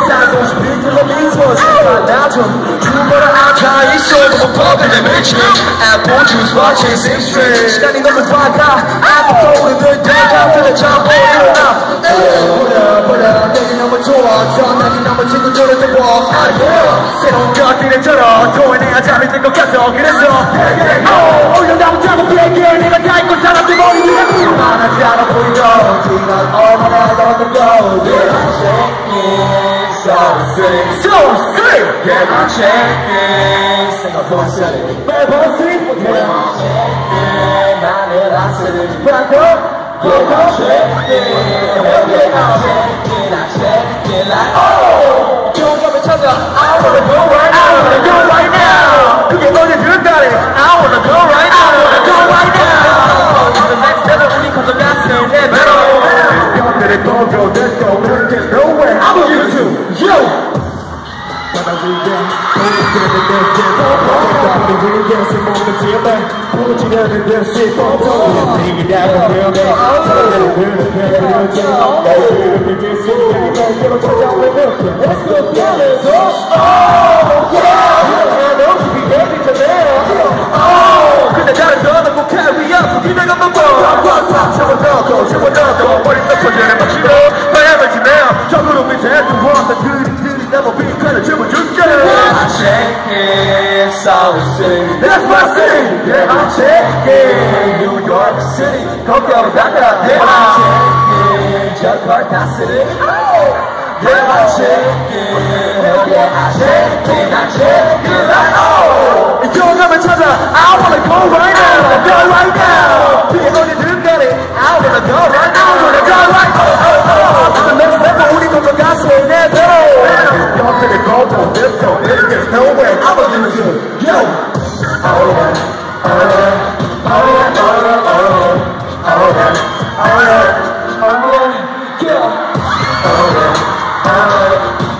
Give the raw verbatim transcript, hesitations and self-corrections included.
살고 싶은 그런 미소 생각나 좀 죽어라 앉아있어 너무 뻔해 미친 Apple juice watching six string 시간이 너무 빨라 아무도 우리들 대답들을 잘 보이나 보라 보라 내게 너무 좋아 전화기 너무 친구들을 듣고 새로운 것들을 들어 토해내야 잠이 들 것 같아 그래서 올려 나무 잡고 비행기에 내가 다 있고 사람들 머리 위에 많아지 않아 보이죠 지난 얼마나 더웠는고 Yeah I'm shaking so sick So sick Yeah I'm shaking 생각보다 silly 매번 sleep Yeah I'm shaking 나는 안 silly Back up Yeah I'm shaking Yeah I'm shaking I'm shaking like Oh 좋은 감을 찾아 I wanna go right now I wanna go right now 그게 너의 들다리 I wanna go right now I wanna go right now The next level 우리 가져갔을 내 배로 뼈들을 떠줘 There's no there's nowhere I want you to Yo 바다 위에 보이는 내 제도 바다 위에 숨어있는 지만 부지런히 듯이 뻗어 내게 나를 배우네 사람들을 배우는 배우는 나를 비빌 수 있는 널 찾아오는 Let's go together Oh yeah 너 그게 내리잖아 Oh 근데 나를 떠나고 carry up 네 내가 먹어 꽉꽉꽉 채워넣고 채워넣고 머리 썩어지는 박시로 바람을 지내어 적으로 밑에 두어서 들이들이 나무 빛깔을 채워줄게 I'm shaking so sick That's my city Yeah I'm shaking New York City 거기로 가자 Yeah I'm shaking Jakarta City Yeah I'm shaking Yeah I'm shaking I'm shaking like oh 영감을 찾아 I wanna go right now I wanna go right now 그게 어디 들까리 I wanna go right now I wanna go right now oh oh oh The next level 우리 건너갔어 내 배로 옆들이 고도 늙고 There's nowhere I want you to Yo Oh yeah Oh yeah Oh yeah Oh yeah Oh yeah Oh yeah Oh yeah Oh yeah Yeah Oh yeah Oh yeah